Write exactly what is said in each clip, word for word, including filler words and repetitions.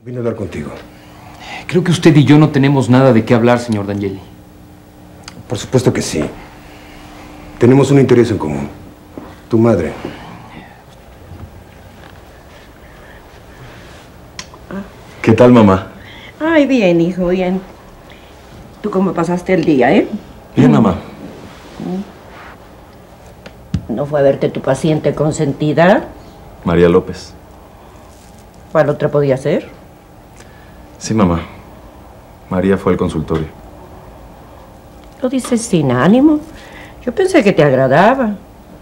Vine a hablar contigo. Creo que usted y yo no tenemos nada de qué hablar, señor D'Angeli. Por supuesto que sí. Tenemos un interés en común. Tu madre. ¿Qué tal, mamá? Ay, bien, hijo, bien. ¿Tú cómo pasaste el día, eh? Bien, mamá. ¿No fue a verte tu paciente consentida? María López. ¿Cuál otra podía ser? Sí, mamá. María fue al consultorio. Lo dices sin ánimo. Yo pensé que te agradaba.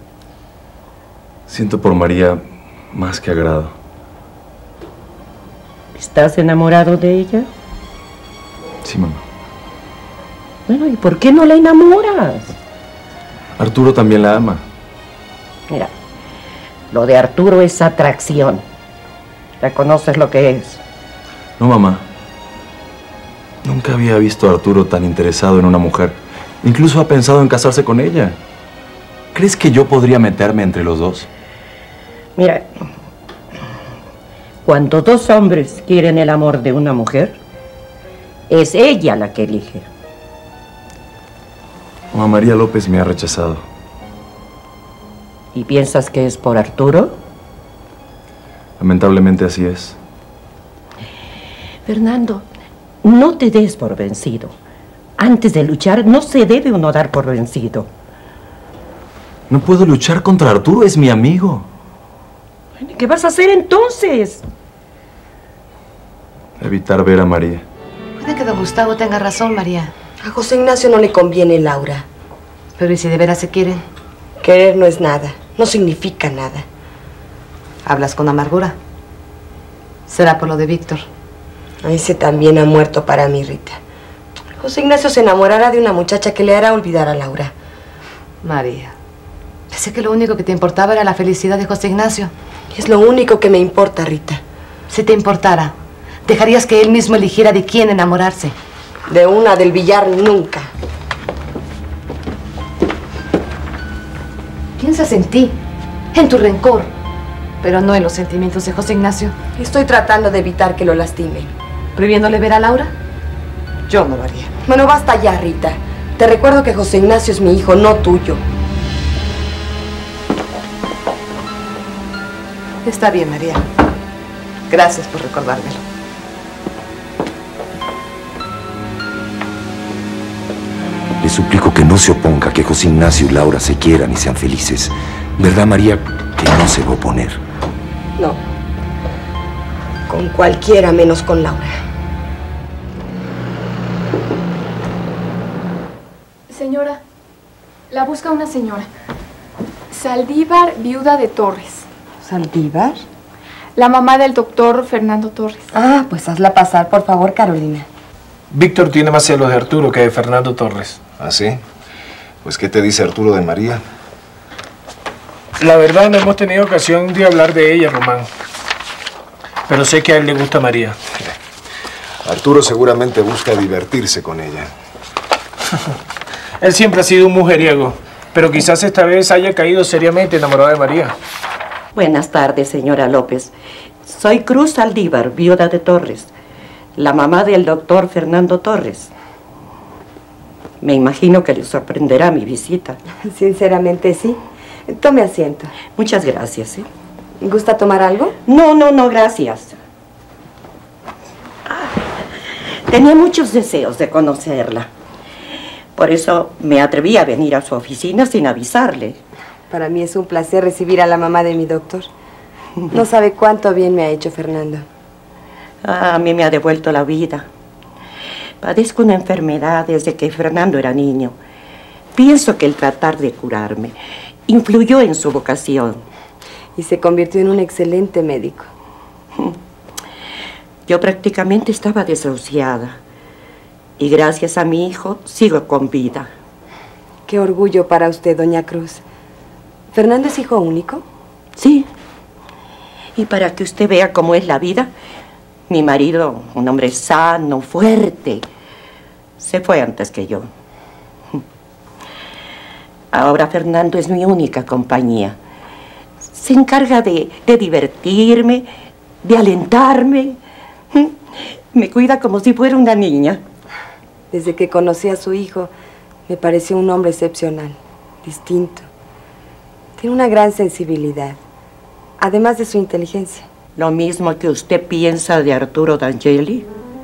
Siento por María más que agrado. ¿Estás enamorado de ella? Sí, mamá. Bueno, ¿y por qué no la enamoras? Arturo también la ama. Mira, lo de Arturo es atracción. ¿Reconoces lo que es? No, mamá. Nunca había visto a Arturo tan interesado en una mujer. Incluso ha pensado en casarse con ella. ¿Crees que yo podría meterme entre los dos? Mira, cuando dos hombres quieren el amor de una mujer, es ella la que elige. Mamá, María López me ha rechazado. ¿Y piensas que es por Arturo? Lamentablemente así es. Fernando, no te des por vencido. Antes de luchar, no se debe uno dar por vencido. No puedo luchar contra Arturo, es mi amigo. ¿Qué vas a hacer entonces? Evitar ver a María. Puede que don Gustavo tenga razón, María. A José Ignacio no le conviene Laura. Pero ¿y si de veras se quieren? Querer no es nada, no significa nada. Hablas con amargura. Será por lo de Víctor. Ese también ha muerto para mí, Rita. José Ignacio se enamorará de una muchacha que le hará olvidar a Laura. María, pensé que lo único que te importaba era la felicidad de José Ignacio. Es lo único que me importa, Rita. Si te importara, dejarías que él mismo eligiera de quién enamorarse. De una del Villar nunca. Piensas en ti, en tu rencor, pero no en los sentimientos de José Ignacio. Estoy tratando de evitar que lo lastimen. ¿Prohibiéndole ver a Laura? Yo no lo haría. Bueno, basta ya, Rita. Te recuerdo que José Ignacio es mi hijo, no tuyo. Está bien, María. Gracias por recordármelo. Le suplico que no se oponga a que José Ignacio y Laura se quieran y sean felices. ¿Verdad, María, que no se va a oponer? No. Con cualquiera menos con Laura. Señora, la busca una señora. Saldívar, viuda de Torres. ¿Saldívar? La mamá del doctor Fernando Torres. Ah, pues hazla pasar, por favor, Carolina. Víctor tiene más celos de Arturo que de Fernando Torres. ¿Ah, sí? Pues, ¿qué te dice Arturo de María? La verdad, no hemos tenido ocasión de hablar de ella, Román. Pero sé que a él le gusta María. Arturo seguramente busca divertirse con ella. Él siempre ha sido un mujeriego, pero quizás esta vez haya caído seriamente enamorado de María. Buenas tardes, señora López. Soy Cruz Saldívar, viuda de Torres, la mamá del doctor Fernando Torres. Me imagino que le sorprenderá mi visita. Sinceramente, sí. Tome asiento. Muchas gracias, ¿eh? ¿Gusta tomar algo? No, no, no, gracias. Tenía muchos deseos de conocerla. Por eso me atreví a venir a su oficina sin avisarle. Para mí es un placer recibir a la mamá de mi doctor. No sabe cuánto bien me ha hecho Fernando. Ah, a mí me ha devuelto la vida. Padezco una enfermedad desde que Fernando era niño. Pienso que el tratar de curarme influyó en su vocación. Y se convirtió en un excelente médico. Yo prácticamente estaba desahuciada. Y gracias a mi hijo sigo con vida. Qué orgullo para usted, doña Cruz. ¿Fernando es hijo único? Sí. Y para que usted vea cómo es la vida, mi marido, un hombre sano, fuerte, se fue antes que yo. Ahora Fernando es mi única compañía. Se encarga de, de divertirme, de alentarme. Me cuida como si fuera una niña. Desde que conocí a su hijo, me pareció un hombre excepcional, distinto. Tiene una gran sensibilidad, además de su inteligencia. ¿Lo mismo que usted piensa de Arturo D'Angeli?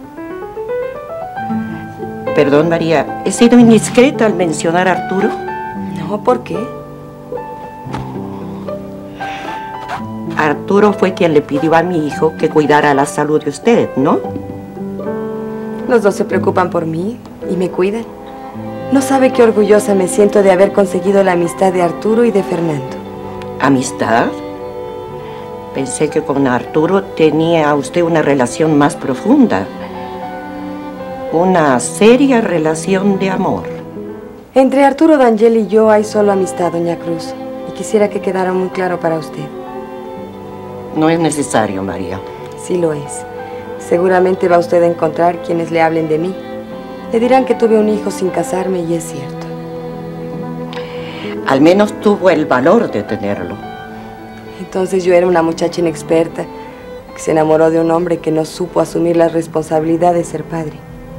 Perdón, María, ¿he sido indiscreta al mencionar a Arturo? No, ¿por qué? Arturo fue quien le pidió a mi hijo que cuidara la salud de usted, ¿no? Los dos se preocupan por mí y me cuidan. No sabe qué orgullosa me siento de haber conseguido la amistad de Arturo y de Fernando. ¿Amistad? Pensé que con Arturo tenía usted una relación más profunda. Una seria relación de amor. Entre Arturo D'Angeli y yo hay solo amistad, doña Cruz. Y quisiera que quedara muy claro para usted. No es necesario, María. Sí lo es. Seguramente va usted a encontrar quienes le hablen de mí. Le dirán que tuve un hijo sin casarme y es cierto. Al menos tuvo el valor de tenerlo. Entonces yo era una muchacha inexperta que se enamoró de un hombre que no supo asumir la responsabilidad de ser padre.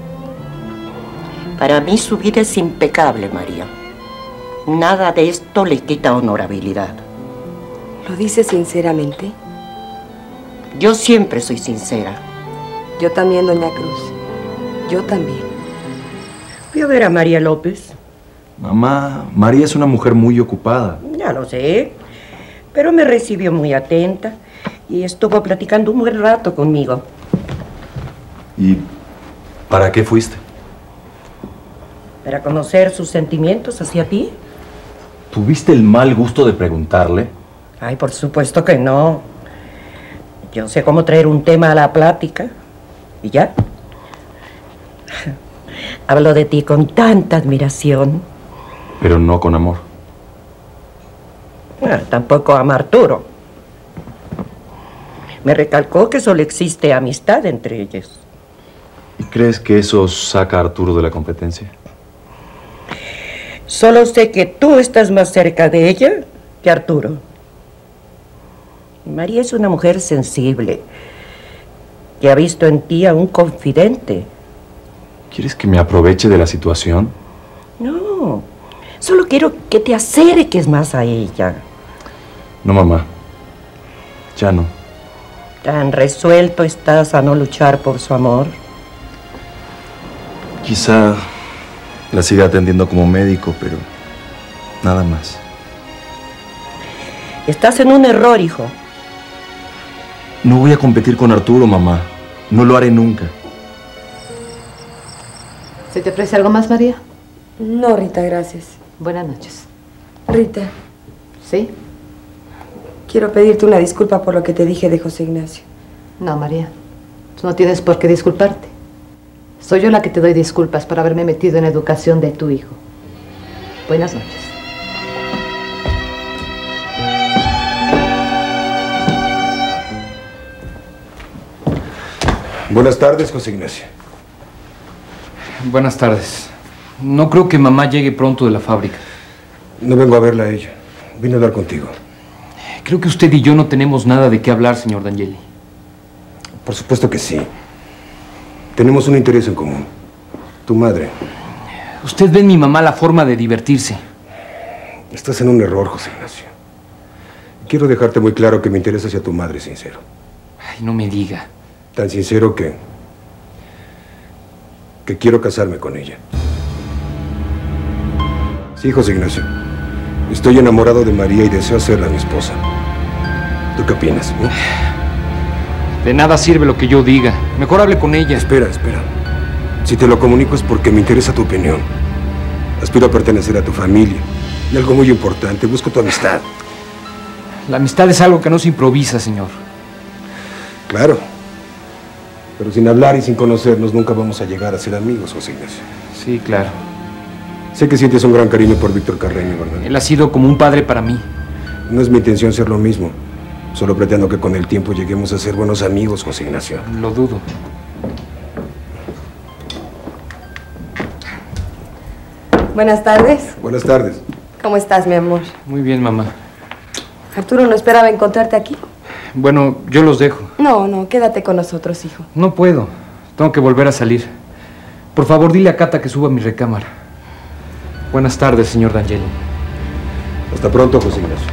Para mí su vida es impecable, María. Nada de esto le quita honorabilidad. ¿Lo dice sinceramente? Yo siempre soy sincera. Yo también, doña Cruz. Yo también. Voy a ver a María López. Mamá, María es una mujer muy ocupada. Ya lo sé, pero me recibió muy atenta y estuvo platicando un buen rato conmigo. ¿Y para qué fuiste? ¿Para conocer sus sentimientos hacia ti? ¿Tuviste el mal gusto de preguntarle? Ay, por supuesto que no. Yo sé cómo traer un tema a la plática. ¿Y ya? Hablo de ti con tanta admiración. Pero no con amor. Ah, tampoco ama a Arturo. Me recalcó que solo existe amistad entre ellos. ¿Y crees que eso saca a Arturo de la competencia? Solo sé que tú estás más cerca de ella que Arturo. María es una mujer sensible, que ha visto en ti a un confidente. ¿Quieres que me aproveche de la situación? No, solo quiero que te acerques más a ella. No, mamá. Ya no. ¿Tan resuelto estás a no luchar por su amor? Quizá la siga atendiendo como médico, pero nada más. Estás en un error, hijo. No voy a competir con Arturo, mamá. No lo haré nunca. ¿Se te ofrece algo más, María? No, Rita, gracias. Buenas noches. Rita. ¿Sí? Quiero pedirte una disculpa por lo que te dije de José Ignacio. No, María. Tú no tienes por qué disculparte. Soy yo la que te doy disculpas por haberme metido en la educación de tu hijo. Buenas noches. Buenas tardes, José Ignacio. Buenas tardes. No creo que mamá llegue pronto de la fábrica. No vengo a verla a ella. Vine a hablar contigo. Creo que usted y yo no tenemos nada de qué hablar, señor D'Angeli. Por supuesto que sí. Tenemos un interés en común. Tu madre. Usted ve en mi mamá la forma de divertirse. Estás en un error, José Ignacio. Quiero dejarte muy claro que mi interés hacia tu madre es sincero. Ay, no me diga. Tan sincero que... que quiero casarme con ella. Sí, José Ignacio. Estoy enamorado de María y deseo hacerla mi esposa. ¿Tú qué opinas? ¿Eh? De nada sirve lo que yo diga. Mejor hable con ella. Espera, espera. Si te lo comunico es porque me interesa tu opinión. Aspiro a pertenecer a tu familia. Y algo muy importante, busco tu amistad. La amistad es algo que no se improvisa, señor. Claro. Pero sin hablar y sin conocernos nunca vamos a llegar a ser amigos, José Ignacio. Sí, claro. Sé que sientes un gran cariño por Víctor Carreño, ¿verdad? Él ha sido como un padre para mí. No es mi intención ser lo mismo. Solo pretendo que con el tiempo lleguemos a ser buenos amigos, José Ignacio. Lo dudo. Buenas tardes. Buenas tardes. ¿Cómo estás, mi amor? Muy bien, mamá. Arturo no esperaba encontrarte aquí. Bueno, yo los dejo. No, no, quédate con nosotros, hijo. No puedo. Tengo que volver a salir. Por favor, dile a Cata que suba a mi recámara. Buenas tardes, señor D'Angelo. Hasta pronto, José Ignacio.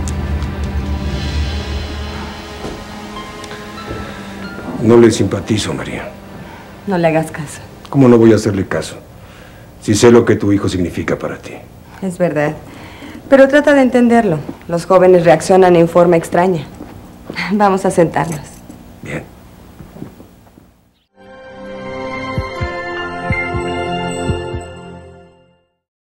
No le simpatizo, María. No le hagas caso. ¿Cómo no voy a hacerle caso? Si sé lo que tu hijo significa para ti. Es verdad. Pero trata de entenderlo. Los jóvenes reaccionan en forma extraña. Vamos a sentarnos. Bien.